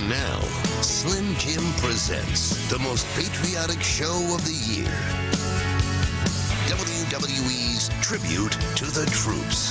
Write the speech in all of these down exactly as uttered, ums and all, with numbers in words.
And now, Slim Jim presents the most patriotic show of the year. W W E's Tribute to the Troops.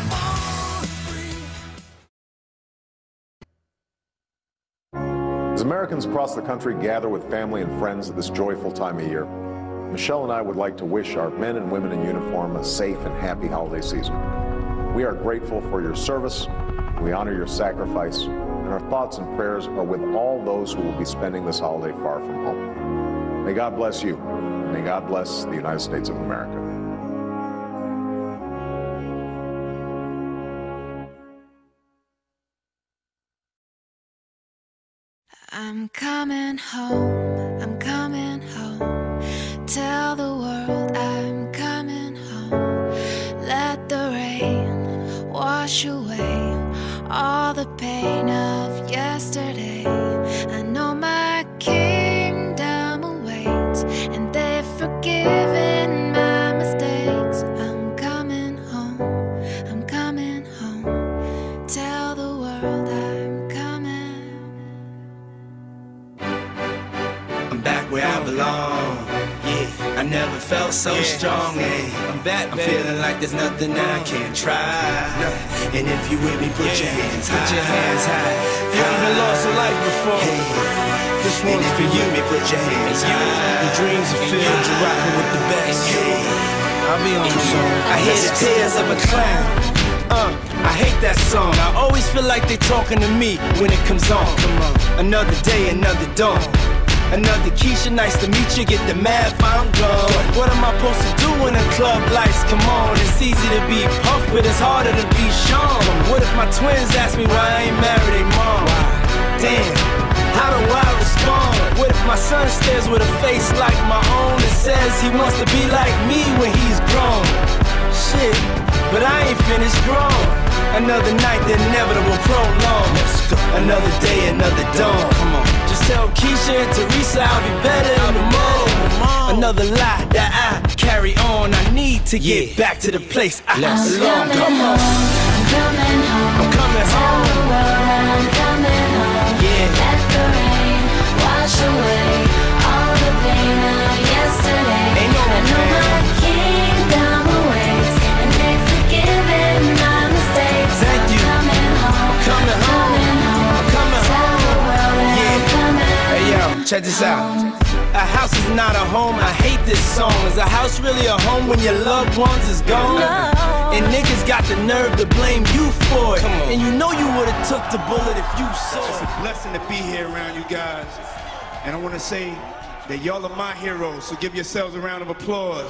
As Americans across the country gather with family and friends at this joyful time of year, Michelle and I would like to wish our men and women in uniform a safe and happy holiday season. We are grateful for your service, we honor your sacrifice, and our thoughts and prayers are with all those who will be spending this holiday far from home. May God bless you, and may God bless the United States of America. I'm coming home, I'm coming home. Tell the world I'm coming home. Let the rain wash away all the pain of yesterday. I know my kingdom awaits, and they've forgiven my mistakes. I'm coming home, I'm coming home. Tell the world I'm coming. I'm back where I belong. Yeah, I never felt so yeah. strong. Yeah. I'm back, I'm feeling like there's nothing I can't try. No. And if you with me, put yeah. your hands high. Put your hands high. You haven't lost a life before. Hey. This one's for you. Me, put your hands high. Your dreams are filled. You're rocking with the best. Hey. I'll be on the song. I hear the tears of a clown. Uh, I hate that song. I always feel like they talking to me when it comes on. Come on. Another day, another dawn. Another Keisha, nice to meet you, get the math, I'm gone. What am I supposed to do when the club lights come on? It's easy to be puffed, but it's harder to be Sean. What if my twins ask me why I ain't married they mom? Damn, how do I respond? What if my son stares with a face like my own and says he wants to be like me when he's grown? Shit, but I ain't finished grown. Another night, the inevitable prolong. Another day, another dawn. Come on. Just tell Keisha and Teresa I'll be better in the morning. Another lie that I carry on. I need to get yeah. back to the place I belong. Come on. I'm coming home. I'm coming Tell home. the world I'm coming home. Yeah. Let the rain wash away all the pain of yesterday. Ain't no I know my kingdom awaits, and they've forgiven my mistakes. Thank you. I'm coming home. I'm coming home. I'm coming Tell the world that Yeah. I'm coming Hey yo, check this out. A house is not a home, I hate this song. Is a house really a home when your loved ones is gone? No. And niggas got the nerve to blame you for it. And you know you would've took the bullet if you saw it. It's a blessing to be here around you guys. And I wanna say that y'all are my heroes, so give yourselves a round of applause.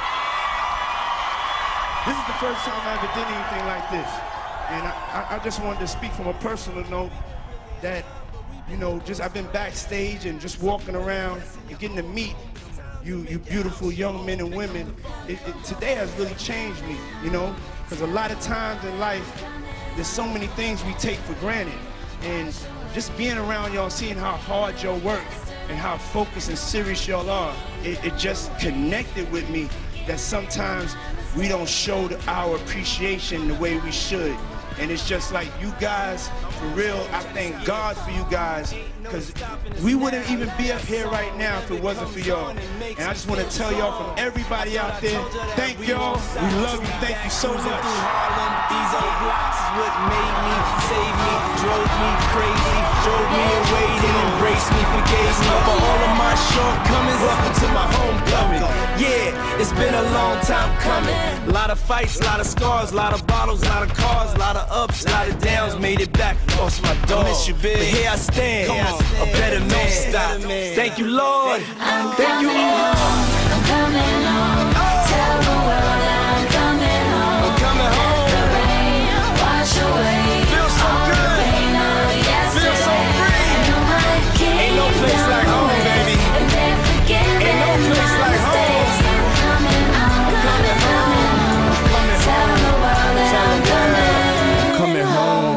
This is the first time I ever did anything like this. And I, I just wanted to speak from a personal note that, you know, just I've been backstage and just walking around and getting to meet you, you beautiful young men and women. It, it, today has really changed me, you know, because a lot of times in life, there's so many things we take for granted. And just being around y'all, seeing how hard y'all work and how focused and serious y'all are, it, it just connected with me that sometimes we don't show the, our appreciation the way we should. And it's just like you guys, for real, I thank God for you guys, because we wouldn't even be up here right now if it wasn't for y'all. And I just want to tell y'all from everybody out there, thank y'all, we love you, thank you so much. These old blocks is what made me, saved me, drove me crazy, drove me away, then embraced me, forgave me for all of my shortcomings. Welcome to my homecoming. Yeah, it's been a long time coming. A lot of fights, a lot of scars, a lot of bottles, a lot of cars, a lot of ups, a lot of downs. Made it back, lost my dog. I miss you, big. But here I stand, a better man. Stop. Thank you, Lord. Thank you, all. I'm coming home. Tell the world that I'm coming home. I'm coming home. Let the rain wash away Feel so all good. the pain of yesterday. Feel so free. I know my Ain't no place like home, kingdom baby. awaits, and they've forgiven Ain't no place my like home. mistakes. I'm coming home. I'm coming home. I'm coming Tell home. the world that Tell I'm the world. coming Coming home.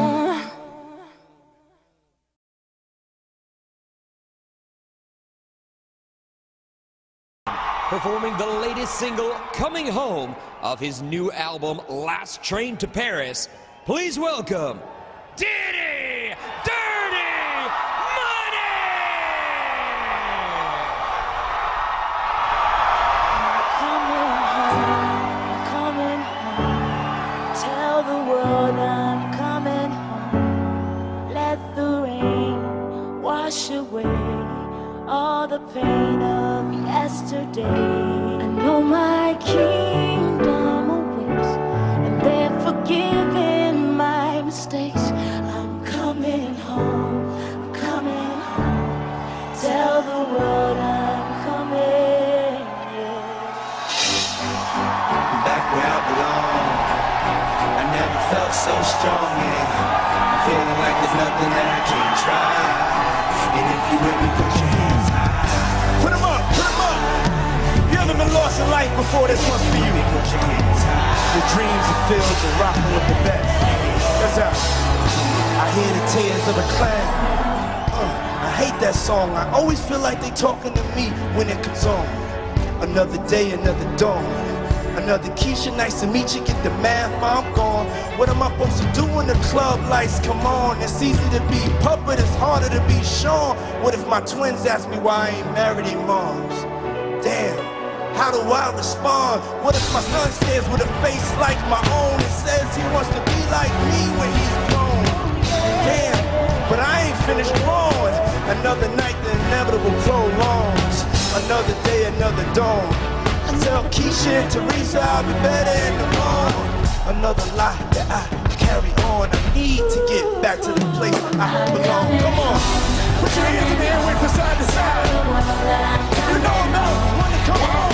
Performing the latest single, Coming Home, of his new album, Last Train to Paris, please welcome Diddy Dirty Mike! felt so strong, and I'm feeling like there's nothing that I can't try. And if you with me, put your hands high. Put 'em up, put 'em up. You haven't been lost in life before, this one's for you. Put your hands high. The dreams are filled with rocking with the best. That's out. I hear the tears of a clown. Uh, I hate that song. I always feel like they talking to me when it comes on. Another day, another dawn. Another Keisha, nice to meet you. Get the math, I'm gone. What am I supposed to do when the club lights come on? It's easy to be puppet, it's harder to be Sean. What if my twins ask me why I ain't married their moms? Damn, how do I respond? What if my son stares with a face like my own and says he wants to be like me when he's grown? Damn, but I ain't finished growing. Another night, the inevitable prolongs. Another day, another dawn. I tell Keisha and Teresa I'll be better in the morning. Another lie that I carry on. I need to get back to the place I belong. Come on, put your hands in the air, wait from side to side. You know I'm out, want to come home.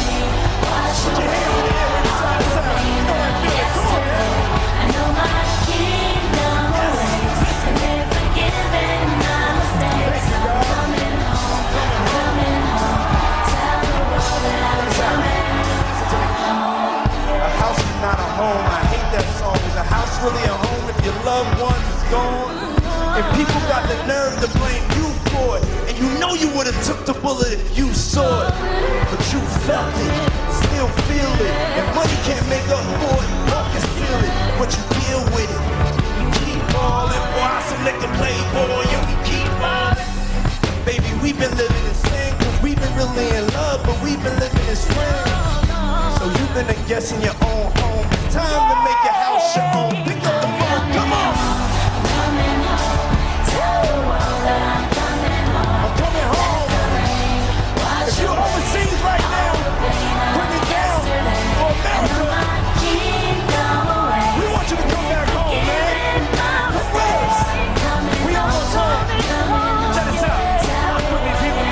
Put your hands in the air, wait from side to side. You know I feel it, come on, man. I know my kingdom awaits, and they're forgiving my mistakes. I'm coming home, I'm coming home. Tell the world that I'm coming home. A house is not a home, I hate that song. Is a house really a home if your loved ones is gone? And people got the nerve to blame you for it. And you know you would've took the bullet if you saw it. But you felt it, still feel it. And money can't make up for it, nor conceal it. But you deal with it. You keep ballin', boy, some nigga play boy, you can keep ballin'. Baby, we've been living in sin, cause we've been really in love, but we've been living in spring. So you've been a guest in your own home. It's time to make your house your own. Pick up the phone, come on. I'm coming home. Tell the world that I'm coming home. I'm coming home. If you're overseas right now, bring it down for America. We want you to come back home, man. Come with us. We almost home. Check this out. Walk with me, people.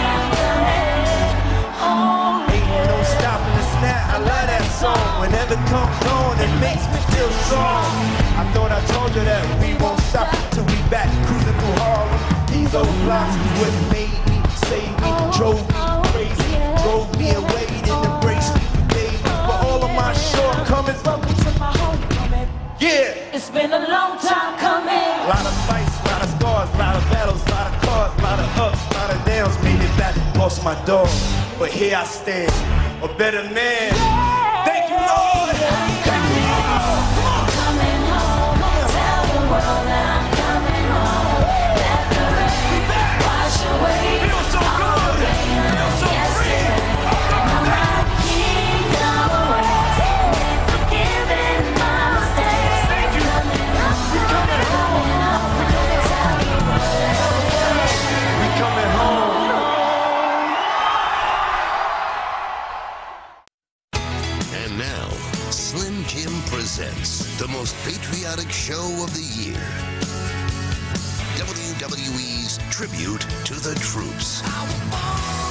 Ain't no stopping the snap. I love that song. Whenever it comes on, it makes me feel strong. I thought I told you that we won't stop till we back cruising through Harlem. These old blocks is what made me, saved me, drove me crazy, drove me away, then embraced me, forgave me for all of my shortcomings. Welcome to my homecoming. Yeah, It's been a long time coming. a lot of fights, a lot of scars, a lot of battles, a lot of cars, a lot of ups, a lot of downs, made it back, lost my dog, but here I stand, a better man. Thank you, Lord. Thank you, Lord. Come on. Coming home. Tell the world that I'm coming home. Let the rain wash away Feels so all good. the pain of Feels so free. yesterday. I'm Now coming back. my kingdom awaits, and they're forgiving my mistakes. Thank you. Coming home. We coming home. Tell the world that I'm We coming home. And now, Slim Jim presents the most patriotic show of the year. W W E's Tribute to the Troops.